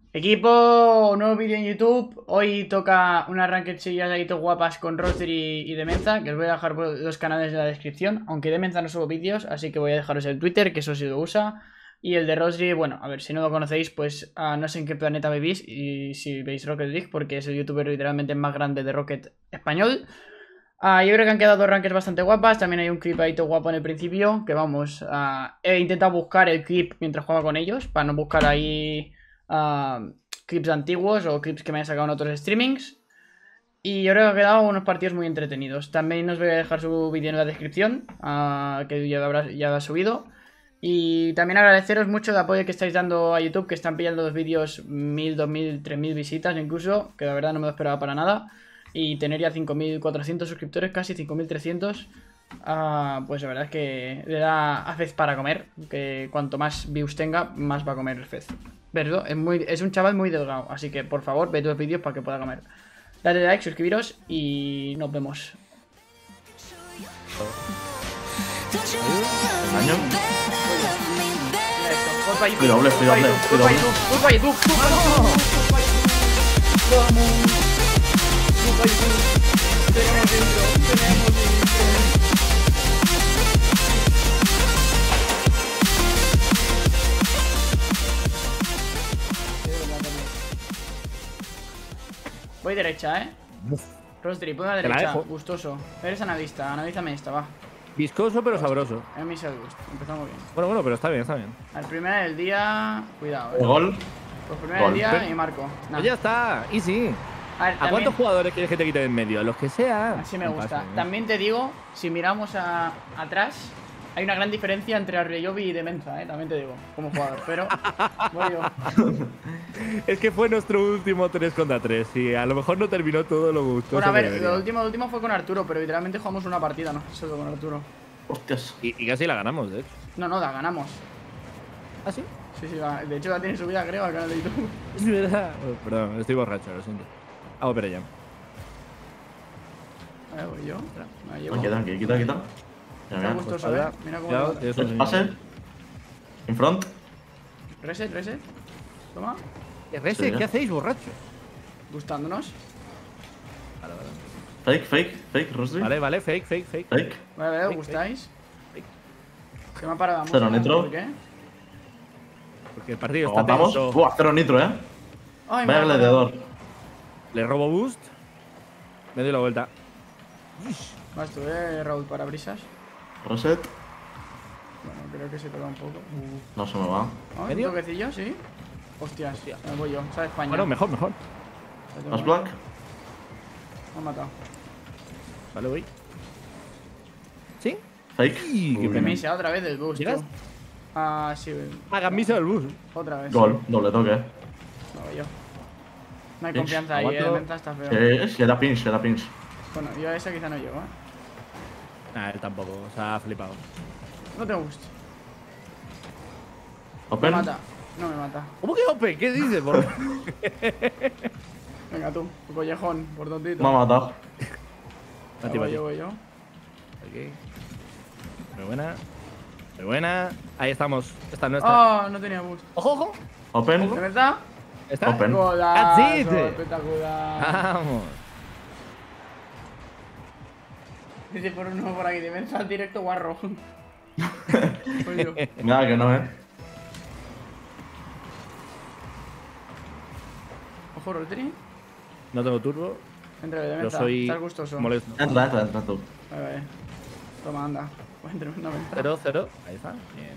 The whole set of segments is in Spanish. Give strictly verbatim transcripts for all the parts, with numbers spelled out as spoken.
Equipo, nuevo vídeo en YouTube. Hoy toca una ranked chillas ahí guapas con Roster y, y Demenza, que os voy a dejar los canales en la descripción. Aunque Demenza no subo vídeos, así que voy a dejaros el Twitter, que eso sí lo usa. Y el de Rosry, bueno, a ver, si no lo conocéis, pues uh, no sé en qué planeta vivís y si veis Rocket League, porque es el youtuber literalmente más grande de Rocket español. Uh, yo creo que han quedado dos rankings bastante guapas. También hay un clip ahí todo guapo en el principio, que vamos, uh, he intentado buscar el clip mientras jugaba con ellos, para no buscar ahí uh, clips antiguos o clips que me hayan sacado en otros streamings. Y yo creo que han quedado unos partidos muy entretenidos. También os voy a dejar su vídeo en la descripción, uh, que ya habrá, ya habrá subido. Y también agradeceros mucho el apoyo que estáis dando a YouTube, que están pillando los vídeos mil, dos mil, tres mil visitas incluso, que la verdad no me lo esperaba para nada. Y tener ya cinco mil cuatrocientos suscriptores, casi cinco mil trescientos, uh, pues la verdad es que le da a Fez para comer, que cuanto más views tenga, más va a comer el Fez. Pero es, muy, es un chaval muy delgado, así que por favor, ve los vídeos para que pueda comer. Dale like, suscribiros y nos vemos. ¿Año? Culpa YouTube, Cuidado, culpa cuidado, YouTube, culpa cuidado. YouTube, culpa YouTube, culpa YouTube. Vamos. Culpa YouTube. Tenemos intro, tenemos intro. Voy derecha, eh. Rostri, pon a la Te la derecha, dejo. gustoso. Eres analista, analízame esta, va. Viscoso pero sabroso. Es mi side gust, empezamos bien. Bueno, bueno, pero está bien, está bien. Al primer del día, cuidado, eh. Gol. Pues primer del Gol. día y marco. Nah. Pues ya está, easy. A ver, ¿A también- cuántos jugadores quieres que te quite en medio? A los que sea. Así me No gusta. pasa, ¿eh? También te digo, si miramos a, atrás, hay una gran diferencia entre Arreyobi y Demenza, ¿eh? También te digo, como jugador. Pero, voy yo. Es que fue nuestro último tres contra tres y a lo mejor no terminó todo lo gustoso. Bueno, a que ver, debería. lo último, lo último fue con Arturo, pero literalmente jugamos una partida, ¿no? Solo con Arturo. Hostias. Y, y casi la ganamos, de hecho. No, no, la ganamos. ¿Ah, sí? Sí, sí, la- de hecho la tiene subida, creo, al canal de YouTube. Es verdad. Oh, perdón, estoy borracho, lo siento. Hago pero ya. A ver, voy yo. Me llevo. No, quita, quita, quita. quita. Mira, Está mira. gustoso, ¿eh? Mira cómo Cuidado, lo- tienes un Pase. In front. Reset, reset. Toma. ¿Qué, Rese, Sí, ¿qué hacéis, borracho? Gustándonos. Vale, vale. Fake, fake, fake, Rosry. Vale, vale, fake, fake, fake. Fake. Vale, vale, ¿os Fake, gustáis? fake. ¿Qué me ha parado? Vamos Cero a ver, nitro. ¿por qué? Porque el partido está Aguantamos. tenso. Buah, cero nitro, eh. Ay, me Vaya ha parado. gladiador. Le robo boost. Me doy la vuelta. Vas tú, eh, Raúl Parabrisas. Reset. Bueno, creo que se toca un poco. Uh. No se me va. Ah, ¿un ¿Medio? toquecillo? Sí. Hostias, me voy yo. Sale España. Bueno, mejor, mejor. La tengo Más ahí. black. Me ha matado. Vale, voy. ¿Sí? Fake. Uy, qué Uy. Que me hice otra vez del boost. ¿Llegas? tú. Ah, sí. Hagan misa del bus. Otra vez. Gol. Doble toque. Me voy yo. No hay Pinch, confianza ahí, eh. aguanto. Menta está feo. Eh, le da pinch, le da pinch. Bueno, yo a esa quizá no llego, eh. Nah, él tampoco. O sea, ha flipado. No te gusta. Me Open. mata. No me mata. ¿Cómo que open? ¿Qué dices, bro? Venga tú, tu collejón, por tontito. Me ha matado. Ya voy yo, voy yo. Ok. Muy buena. Muy buena. Ahí estamos. Esta es nuestra. Oh, no tenía boost. ¡Ojo, ojo! Open. ¿De verdad? ¿Está? Open. Golazo, That's it. espectacular. Vamos. Dice por uno por aquí, de al directo guarro. Voy yo. Nada que no, eh. Ojo, Rotri. No tengo turbo. Entra de Yo menta. soy Estás gustoso. molesto. Entra, entra, entra tú. Vale, vale. Toma, anda. Voy a tremendamente. Cero, cero. Ahí está. Bien.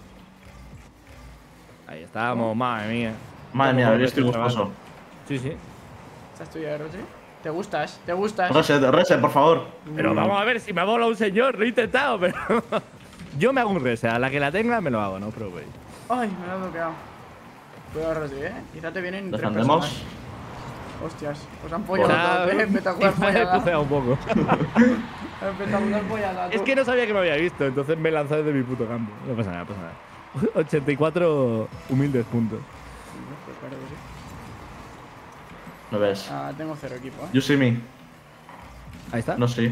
Ahí estamos, madre mía. Madre mía, Cómo yo estoy corre este gustoso. chaval. Sí, sí. ¿Esta es tuya, Rotri? ¿Te gustas? ¿Te gustas? Reset, reset, por favor. Pero vamos a ver si me ha volado un señor. Lo he intentado, pero. Yo me hago un reset. A la que la tenga me lo hago, no os preocupéis. Ay, me lo he bloqueado. Cuidado, Rotri, eh. Quizá te vienen tres Defendemos. personas. Hostias, pues han O follado sea, todos, eh. Espectacular me he follada. puceado un poco. Espectacular follada, Es tú. que no sabía que me había visto, entonces me he lanzado desde mi puto campo. No pasa nada, no pasa nada. ochenta y cuatro humildes puntos. Pues claro que sí. ¿Me ves? Ah, tengo cero equipo, eh. You see me. Ahí está. No sí.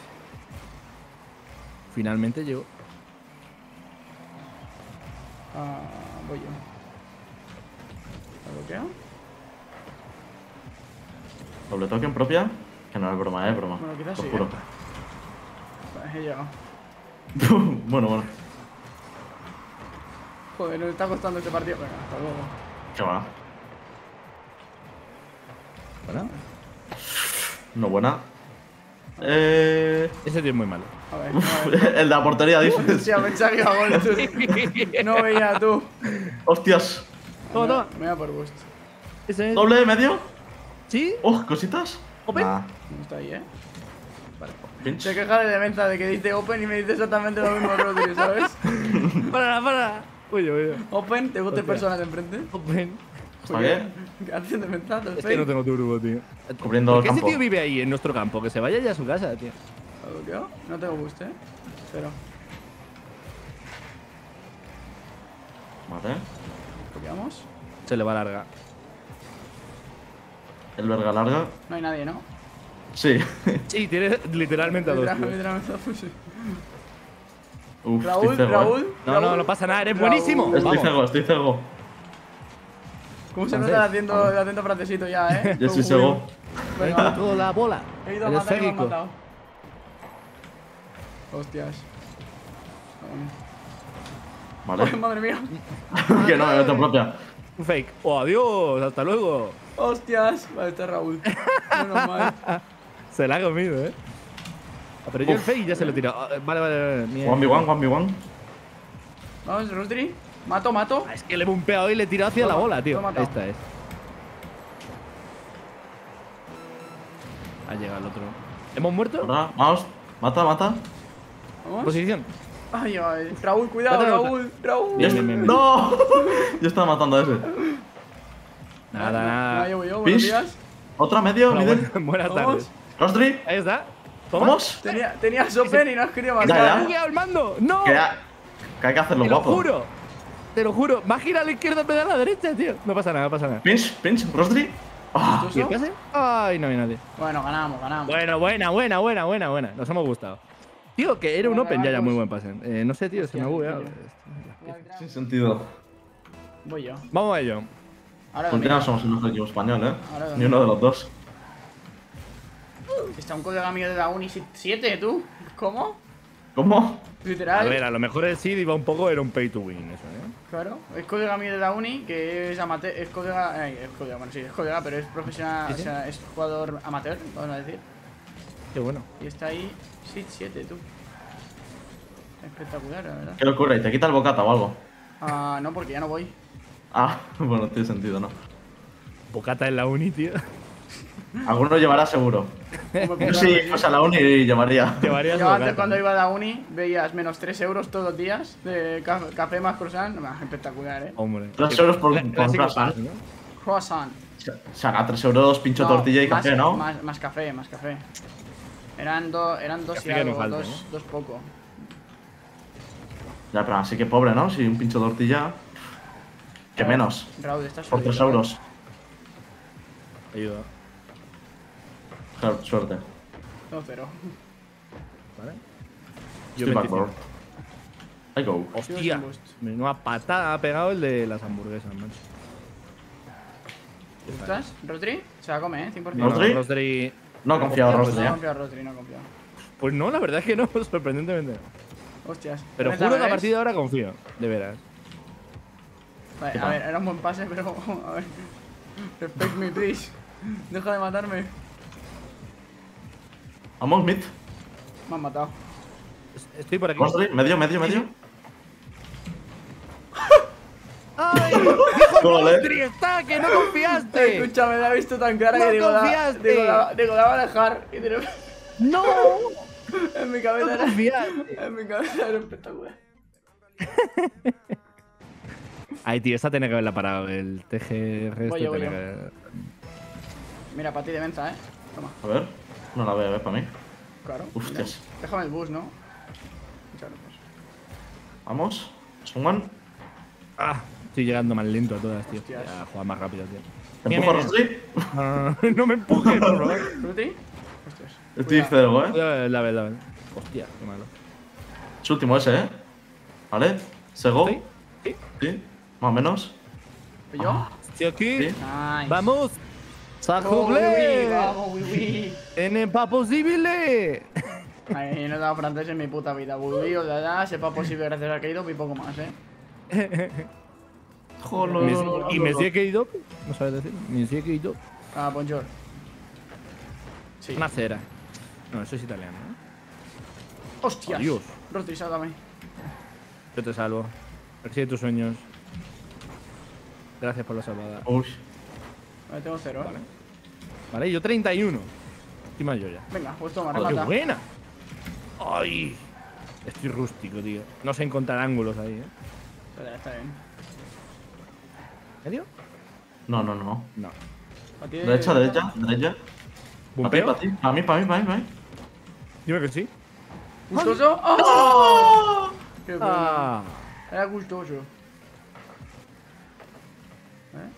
Finalmente llegó. Ah, voy yo. ¿Lo bloqueo? Doble token propia. Que no es broma, eh, broma. Bueno, quizás Os sí, juro. Vale, he llegado. Bueno, bueno. Joder, nos está costando este partido. Venga, hasta luego. ¿Qué va? Bueno, No buena. Eh... ese tío es muy malo. A ver, a ver. El de la portería, dices. Hostia, pensaba que iba a gol. tú. No veía tú. Hostias. Toma, toma. Me da por gusto. Ese es. ¿Doble medio? ¿Sí? Oh, cositas. Open. Nah. No está ahí, eh. Pinch. Se queja de demencia de que dice open y me dice exactamente lo mismo Rodri, ¿sabes? Para, para. Oye, oye. Open, te guste Hostia. personas de enfrente. Open. ¿Para qué? ¿Qué hacen de mensaje? Es que no tengo turbo, tío. Cubriendo ¿Por el qué ese campo. tío vive ahí en nuestro campo? Que se vaya ya a su casa, tío. ¿Lo bloqueo? No tengo gusto, eh. Pero, Vale. bloqueamos. Se le va larga. El verga larga. No hay nadie, ¿no? Sí. Sí, tiene literalmente a dos. Literal- tío. literalmente, pues sí. Uf, Raúl, estoy cego, Raúl. eh. No, no, Raúl. no pasa nada, eres Raúl. buenísimo. Estoy Vamos. cego, estoy cego. ¿Cómo se Entonces, nota haciendo el atento francesito ya, eh? Yo soy Uy. cego. Venga, Toda la bola. he ido a Eres matar y me han fégico. matado. Hostias. Ay, Vale. madre mía. Que no, me meto en propia. Un fake. Oh, adiós. Hasta luego. Hostias. Vale, está Raúl. Menos mal. Se la ha comido, eh. Ah, pero yo el Uf. fake ya se lo he tirado. Ah, Vale, vale, vale. Mierda. one v one, one v one. Vamos, Rodri. Mato, mato. Ah, es que le he bumpeado y le he tirado hacia Toma, la bola, tío. lo he matado. Esta es. Ha llegado el otro. ¿Hemos muerto? Ahora, vamos. Mata, mata. Vamos. Posición. Ay, ay. Raúl, cuidado, Date nota. Raúl. Raúl. Bien, bien, bien, bien. ¡No! Yo estaba matando a ese. Nada, Nada, nada. llevo yo. Buenos Pinch. días. Otra medio, Hola, middle. buenas, buenas Vamos. tardes. Rostri. Ahí está. Toma. ¿Vamos? Tenía, tenía open y no has querido Ya, ¡Me ya. matar. ha bugueado el mando! ¡No! Que, ha- que hay que hacerlo Te lo guapo. juro. Te lo juro. Más gira a la izquierda en vez de a la derecha, tío. No pasa nada, no pasa nada. Pinch, pinch, Rostri. Ah, ¿Tú ¿Y el eso? pase? Ay, no hay nadie. Bueno, ganamos, ganamos. Bueno, buena, buena, buena, buena, buena. Nos hemos gustado. Tío, que era un Bueno, open ya, ya muy vamos. buen pase. Eh, no sé, tío, se me ha bugueado. sin sentido. Voy yo. Vamos a ello. Ahora Contigo domino. no somos el mejor equipo español, eh. Ahora Ni domino. uno de los dos. Está un colega mío de la uni siete, ¿tú? ¿Cómo? ¿Cómo? Literal. A ver, a lo mejor el Seed iba un poco, era un pay to win, eso, ¿eh? Claro, es colega mío de la uni, que es amateur, es colega, ay, es colega, bueno sí, es colega, pero es profesional, ¿Sí, sí? o sea, es jugador amateur, vamos a decir. Qué bueno. Y está ahí, Seed siete, tú. Espectacular, la verdad. Qué locura, y te quita el bocata o algo. Ah, no, porque ya no voy. Ah, bueno, tiene sentido, ¿no? Bocata en la uni, tío. Alguno llevará seguro. Hombre, Yo pues, sí, claro, pues a la uni llevaría. Llevarías Yo antes bocata. cuando iba a la uni veías menos tres euros todos los días de ca- café más croissant, nah, espectacular, eh. Hombre. Tres euros por- Cla- por clásico croissant. pass, ¿no? Croissant. Saca tres euros, pincho No, tortilla y más- café, ¿no? Más, más café, más café. Eran, do- eran dos y Café que no algo, falta, dos, dos poco. Ya, pero así que pobre, ¿no? Si un pincho tortilla. Que menos. Raúl, estás Por jodido, tres ¿eh? euros. Ayuda. Claro, suerte. No, cero. ¿Vale? Estoy backward. I go. Hostia. sin boost. Menuda patada ha pegado el de las hamburguesas, macho. ¿Estás? ¿Rodri? Se la come, eh, cien por ¿Rodri? ciento. No, Rostri- No he confiado en No, Rostri, no ¿eh? confío en Rodri, no confío. Pues no, la verdad es que no, sorprendentemente. no. Hostias. Pero ¿Ves la juro que a vez? partir de ahora confío, de veras. Vale, ¿Qué a tal? ver, era un buen pase, pero. A ver. Respect me, please. Deja de matarme. Vamos, mid. Me han matado. Estoy por aquí. Rostri, medio, medio, medio. ¡Ay! Gol, eh. ¡Rostri está! ¡Que no confiaste! Escúchame, la he visto tan clara No que digo, la, confiaste. digo, la, digo, la va a dejar. Y de- ¡No! en mi cabeza No era. confiaste. En mi cabeza era espectacular. Ay, tío, esa tiene que haberla parado. El T G R Voy este yo, voy tiene yo. que haber- Mira, para ti de mensa, eh. Toma, A ver. No la veo, ¿eh? Para mí. claro. Hostias. Mira. Déjame el bus, ¿no? Muchas gracias. Vamos. Someone. Ah, estoy llegando más lento a todas, tío. Hostias. A jugar más rápido, tío. ¿Te Mira, empujo, mira, Rostri? No, no, no, no me empujes, por favor. ¿Rodri? Hostias. Estoy Cuidado. cero, ¿eh? Cuidado, La verdad, hostia, qué malo. Es último ese, ¿eh? ¿Vale? ¿Sego? ¿Sí? ¿Sí? Sí. Más o menos. ¿Y yo? Sí, aquí. Sí. Nice. Vamos. Oh, oui, oui, ¡Sajuble! vamos, oui, oui. ¡En pa posible! Ay, no he dado francés en mi puta vida. Oui, oui, o sea, ya, sepa posible gracias a Kaido y poco más, eh. Jolo, Messi- lo, lo, ¿Y lo, Messi lo. Keido? No sabes decir. Messi Keido. Ah, bonjour. Sí. Una cera. No, eso es italiano, ¿no? Hostias. Adiós. Rostri, sálvame. Yo te salvo. Persigue tus sueños. Gracias por la salvada. Uy. Vale, tengo cero, Vale. eh. Vale, yo treinta y uno. Encima yo ya. Venga, pues toma, Joder, ¡Qué remata. buena! ¡Ay! Estoy rústico, tío. No sé encontrar ángulos ahí, ¿eh? Está, está bien. ¿En serio? No, no, no. No. A ti de- Derecha, derecha, derecha. Para ti, ¿Bumpeo? para ti. Para mí, para mí, para mí, para mí. Dime que sí. ¿Gustoso? ¡Oh! Qué bueno. Ah. Era gustoso. ¿Eh?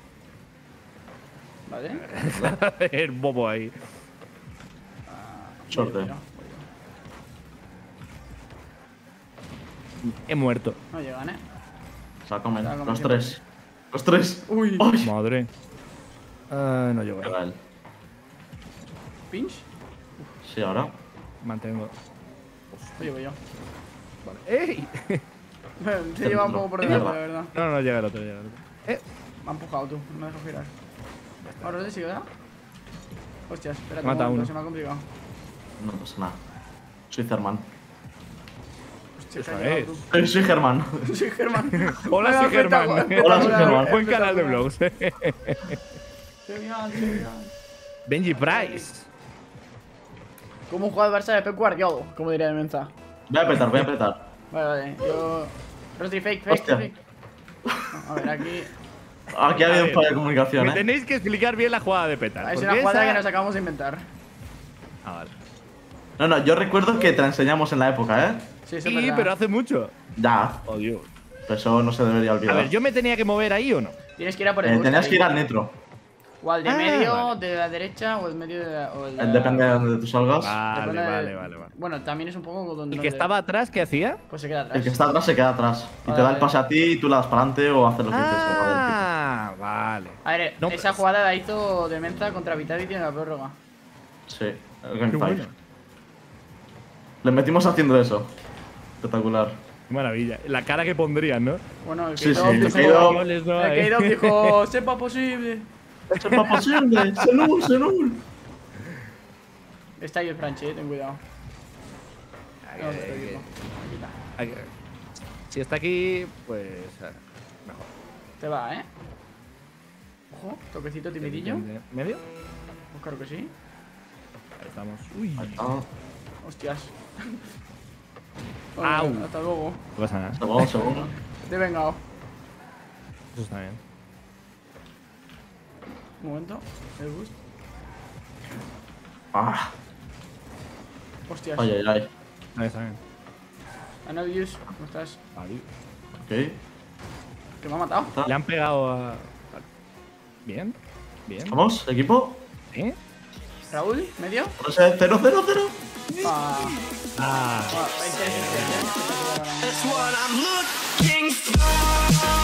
Vale. El bobo ahí. Suerte. Mira, He muerto. no llegan, eh. Sácame. Sácame Los siempre. tres. Los tres. Uy. ¡Ay! Madre. Ah, no llego. Llega él. ¿Pinch? Sí, ahora. Mantengo. Lo llevo yo. Vale. ¡Ey! Se lleva un poco por delante, la verdad. No, no, llega el otro, llega el otro. Eh. Me ha empujado tú, no me dejo girar. Ahora te sigo, ¿verdad? Hostias, espérate Mata un momento, uno. se me ha complicado. No pasa nada. Soy Germán. Hostia, Eso se ha llegado es. tú. Eh, Soy Germán. Soy Germán. Hola, soy Germán. Hola, soy Germán. Buen canal de vlogs. Genial, genial. Benji Price. ¿Cómo juega el Barça de Pep Guardiola? Como diría de Menza. Voy a apretar, voy a apretar. Vale, vale, yo... Rostri, fake, fake, Hostia. fake. No, a ver, aquí... Aquí ha A habido un ver, fallo de comunicación, Me eh. tenéis que explicar bien la jugada de Petar. Es porque una jugada esa- que nos acabamos de inventar. Ah, vale. No, no, yo recuerdo que te la enseñamos en la época, eh. Sí, eso es Sí, verdad. pero hace mucho. Ya. Oh, Dios. Pero eso no se debería A olvidar. ver, ¿yo me tenía que mover ahí o no? Tienes que ir a por el Eh, boost tenías ahí. que ir al nitro. O al de Ah, medio, vale. de la derecha, o el medio de la... O el de la- Depende de donde tú salgas. Vale, depende de- vale, vale, vale. Bueno, también es un poco donde... ¿El que donde- estaba atrás qué hacía? Pues se queda atrás. El que está atrás se queda atrás. Y te Vale, da el vale. pase a ti y tú le das para adelante o haces lo que quieres. Ah, vale. A ver, No, esa pero- jugada la hizo de Menza contra Vitality en la prórroga. Sí, el Qué Game bueno. Five. Le metimos haciendo eso. Espectacular. Qué maravilla. La cara que pondrían, ¿no? Bueno, el Sí, Keito sí, el dijo... Keito- Goles, ¿no? El Ahí. Keito dijo, sepa posible. ¡Es posible! ¡Senul, senul! Está ahí el Franchi, eh, ten cuidado. Ay, Vamos a ay, seguirlo. Aquí está. ay, ay. Si está aquí, pues. eh, Mejor. Te va, eh. Ojo, toquecito timidillo. ¿Medio? Pues claro que sí. Ahí estamos. Uy. Ah, Hostias. Au. Bueno, hasta luego. No pasa nada. segundo, segundo. Te he vengado. Eso está bien. Un momento. El boost. Ah, Hostias. ay, ay, ay. Ahí está bien. Anodius, ¿cómo estás? Vale. Ok. Que me ha matado. Le han pegado a. Bien. Bien. ¿Vamos, equipo? ¿Eh? Raúl, medio. cero, cero, cero. Ah, Ah. ah, interesante, ¿eh? That's what I'm looking for.